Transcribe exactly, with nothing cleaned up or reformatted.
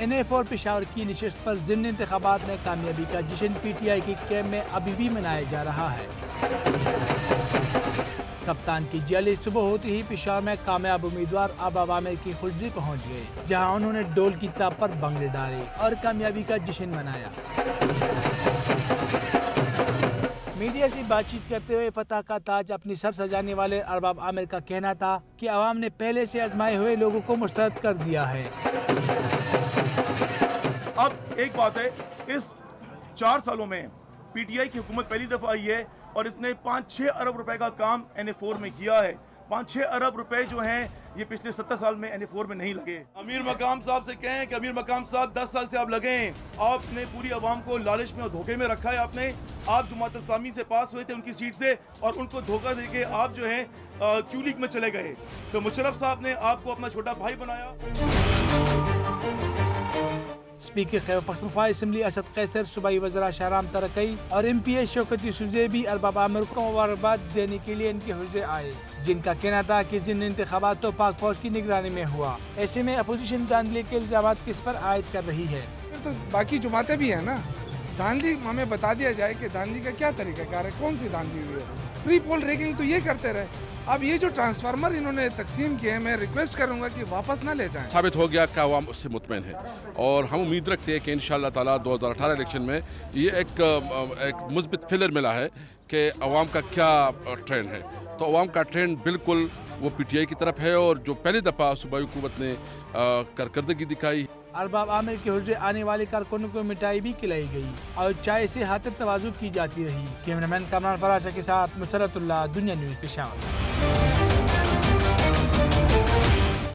N اے four Peshawar کی نشست پر ضمن انتخابات میں کامیابی کا جشن پی ٹی آئی کے کیمپ میں ابھی بھی منایا جا رہا ہے۔ کپتان کی جیلی صبح ہوتی ہی پشاور میں کامیاب امیدوار اب عوامر کی حجری پہنچ گئے، جہاں انہوں نے ڈول کی تاب پر بھنگڑے ڈالے اور کامیابی کا جشن منایا۔ میڈیا سے بات چیت کرتے ہوئے فتح کا تاج اپنی سر سجانے والے ارباب عامر کا کہنا تھا کہ عوام نے پہلے سے آزمائے ہوئے لوگوں کو مسترد کر دیا ہے۔ اب ایک بات ہے، اس چار سالوں میں پی ٹی آئی کی حکومت پہلی دفعہ آئی ہے اور اس نے پانچ چھ ارب روپے کا کام این اے فور میں کیا ہے۔ پانچ چھ ارب روپے جو ہیں یہ پچھلے ستر سال میں این اے فور میں نہیں لگے۔ امیر مقام صاحب سے کہیں کہ امیر مقام صاحب دس سال سے آپ لگے ہیں، آپ نے پوری عوام کو لالچ میں اور دھوکے میں رکھا ہے۔ آپ نے آپ جماعت اسلامی سے پاس ہوئے تھے ان کی سیٹ سے اور ان کو دھوکہ دے کے آپ جو ہیں کیو لیگ میں چلے گئے، تو مشرف صاحب نے آپ کو اپنا چھوٹا بھائی بنایا۔ اسپیکر خیبر پختونخوا اسمبلی اسد قیصر، صوبائی وزراء شاہرام ترکی اور ایم پی اے شوکت یوسفزئی بھی ارباب عامر کو مبارکباد دینے کے لیے ان کے حجرے آئے، جن کا کہنا تھا کہ ضمن انتخابات تو پاک فوج کی نگرانی میں ہوا، ایسے میں اپوزیشن دھاندلی کے الزامات کس پر عائد کر رہی ہے۔ تو باقی جماعتیں بھی ہیں نا، دھاندلی ہمیں بتا دیا جائے کہ دھاندلی کا کیا طریقہ کار ہے، کون سی دھاندلی ہوئی ہے۔ پری پول ریگنگ تو یہ کرتے رہے، اب یہ جو ٹرانسفارمر انہوں نے تقسیم کیے ہیں، میں ریکویسٹ کروں گا کہ واپس نہ لے جائیں۔ ثابت ہو گیا کہ عوام اس سے مطمئن ہے اور ہم امید رکھتے ہیں کہ انشاءاللہ تعالیٰ دو ہزار اٹھارہ الیکشن میں یہ ایک ایک مثبت فلر ملا ہے کہ عوام کا کیا ٹرینڈ ہے۔ تو عوام کا ٹرینڈ بالکل وہ پی ٹی آئی کی طرف ہے اور جو پہلی دفعہ صوبائی حکومت نے کارکردگی دکھائی۔ ارباب عامر کے حجرے آنے والے کارکنوں کو مٹائی بھی کھلائی گئی اور چائے سے ہاتھ تواضع کی جاتی رہی۔ کیمرہ مین کامران فراشہ کے ساتھ مسرت اللہ، دنیا نیوز پشاور۔